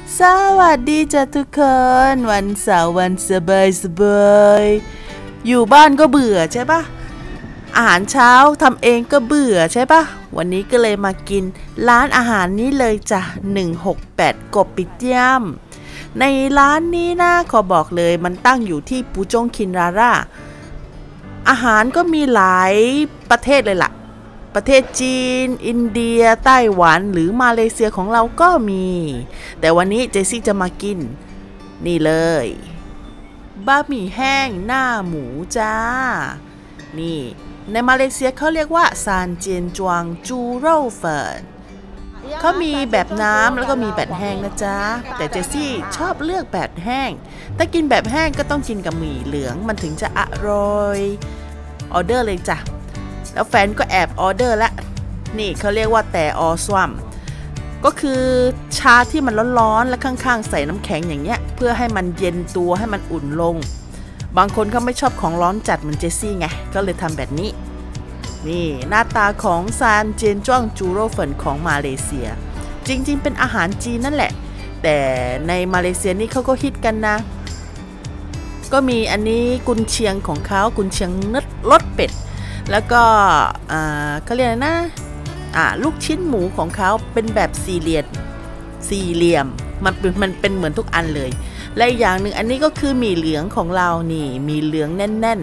สวัสดีจ้ะทุกคนวันเสาร์วันสบายอยู่บ้านก็เบื่อใช่ปะอาหารเช้าทำเองก็เบื่อใช่ปะวันนี้ก็เลยมากินร้านอาหารนี้เลยจ้ะ168กบปิเตียมในร้านนี้นะขอบอกเลยมันตั้งอยู่ที่ปูจงคินราร่าอาหารก็มีหลายประเทศเลยล่ะประเทศจีนอินเดียไต้หวันหรือมาเลเซียของเราก็มีแต่วันนี้เจสซี่จะมากินนี่เลยบะหมี่แห้งหน้าหมูจ้านี่ในมาเลเซียเขาเรียกว่าซานเจียนจวงจูโร่เฟินเขามีแบบน้ำแล้วก็มีแบบแห้งนะจ๊ะแต่เจสซี่ชอบเลือกแบบแห้งถ้ากินแบบแห้งก็ต้องกินกับหมี่เหลืองมันถึงจะอร่อยออเดอร์เลยจ้ะแล้วแฟนก็แอบออเดอร์แล้วนี่เขาเรียกว่าแต่ออสวัมก็คือชาที่มันร้อนๆและข้างๆใส่น้ำแข็งอย่างเงี้ยเพื่อให้มันเย็นตัวให้มันอุ่นลงบางคนเขาไม่ชอบของร้อนจัดเหมือนเจสซี่ไงก็เลยทำแบบนี้นี่หน้าตาของซานเจียนจ้วงจูโร่เฟินของมาเลเซียจริงๆเป็นอาหารจีนนั่นแหละแต่ในมาเลเซียนี่เขาก็ฮิตกันนะก็มีอันนี้กุนเชียงของเขากุนเชียงรสเป็ดแล้วก็เขาเรียกนะลูกชิ้นหมูของเขาเป็นแบบสี่เหลี่ยมมันเป็นเหมือนทุกอันเลยและอีกอย่างหนึ่งอันนี้ก็คือหมี่เหลืองของเรานี่หมี่เหลืองแน่น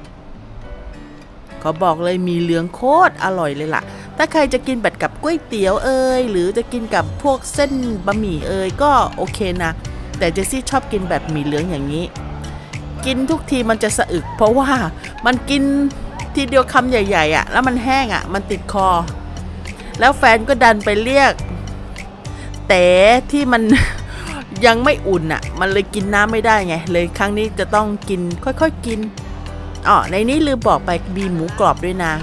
ๆเขาบอกเลยหมี่เหลืองโคตรอร่อยเลยล่ะถ้าใครจะกินแบบกับก๋วยเตี๋ยวหรือจะกินกับพวกเส้นบะหมี่ก็โอเคนะแต่เจสซี่ชอบกินแบบหมี่เหลืองอย่างนี้กินทุกทีมันจะสะอึกเพราะว่ามันกินทีเดียวคำใหญ่ๆแล้วมันแห้งมันติดคอแล้วแฟนก็ดันไปเรียกแต่ที่มันยังไม่อุ่นมันเลยกินน้ำไม่ได้ไงเลยครั้งนี้จะต้องกินค่อยๆกินในนี้ลืมบอกไปมีหมูกรอบด้วยนะ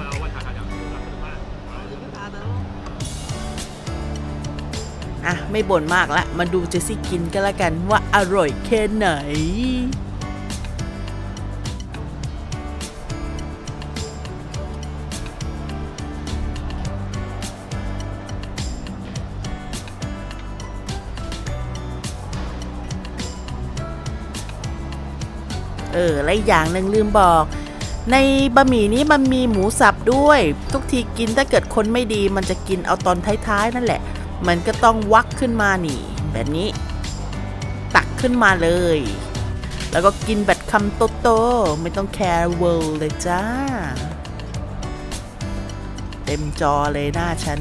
ไม่บ่นมากละมาดูเจสซี่กินกันละกันว่าอร่อยแค่ไหนและอย่างหนึ่งลืมบอกในบะหมี่นี้มันมีหมูสับด้วยทุกทีกินถ้าเกิดคนไม่ดีมันจะกินเอาตอนท้ายๆนั่นแหละมันก็ต้องวักขึ้นมานี่แบบนี้ตักขึ้นมาเลยแล้วก็กินแบบคำโตๆไม่ต้องแคร์เวิลด์เลยจ้าเต็มจอเลยหน้าฉัน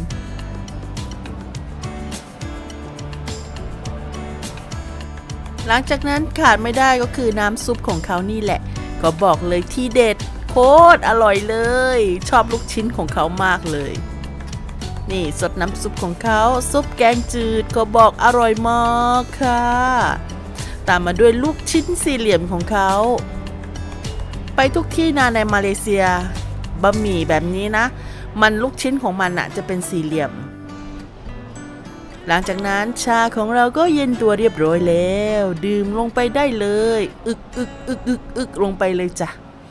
หลังจากนั้นขาดไม่ได้ก็คือน้ำซุปของเขานี่แหละก็บอกเลยที่เด็ดโคตรอร่อยเลยชอบลูกชิ้นของเขามากเลยนี่สดน้ำซุปของเขาซุปแกงจืดก็บอกอร่อยมากค่ะตามมาด้วยลูกชิ้นสี่เหลี่ยมของเขาไปทุกที่ในมาเลเซียบะหมี่แบบนี้นะมันลูกชิ้นของมันจะเป็นสี่เหลี่ยมหลังจากนั้นชาของเราก็เย็นตัวเรียบร้อยแล้วดื่มลงไปได้เลยอึกลงไปเลยจ้ะ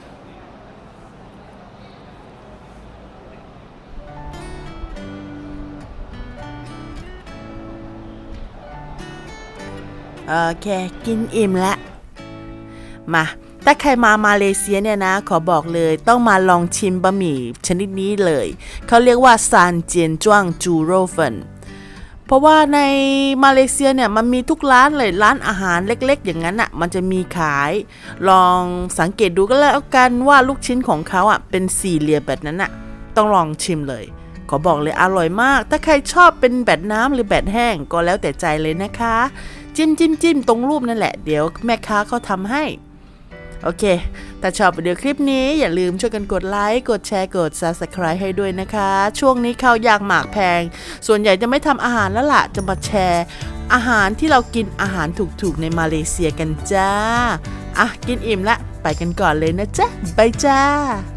โอเคกินอิ่มแล้วมาถ้าใครมาเลเซียเนี่ยนะขอบอกเลยต้องมาลองชิมบะหมี่ชนิดนี้เลยเขาเรียกว่าซานเจียนจ้วงจูโร่เฟินเพราะว่าในมาเลเซียเนี่ยมันมีทุกร้านเลยร้านอาหารเล็กๆอย่างนั้นมันจะมีขายลองสังเกตดูก็แล้วกันว่าลูกชิ้นของเขาเป็นสี่เหลี่ยมแบบนั้นต้องลองชิมเลยขอบอกเลยอร่อยมากถ้าใครชอบเป็นแบบน้ำหรือแบบแห้งก็แล้วแต่ใจเลยนะคะจิ้มตรงรูปนั่นแหละเดี๋ยวแม่ค้าเขาทำให้โอเคถ้าชอบวิดีโอคลิปนี้อย่าลืมช่วยกันกดไลค์กดแชร์กด Subscribe ให้ด้วยนะคะช่วงนี้ข้าวยากหมากแพงส่วนใหญ่จะไม่ทำอาหารแล้วล่ะจะมาแชร์อาหารที่เรากินอาหารถูกๆในมาเลเซียกันจ้ากินอิ่มละไปกันก่อนเลยนะจ๊ะบายจ้า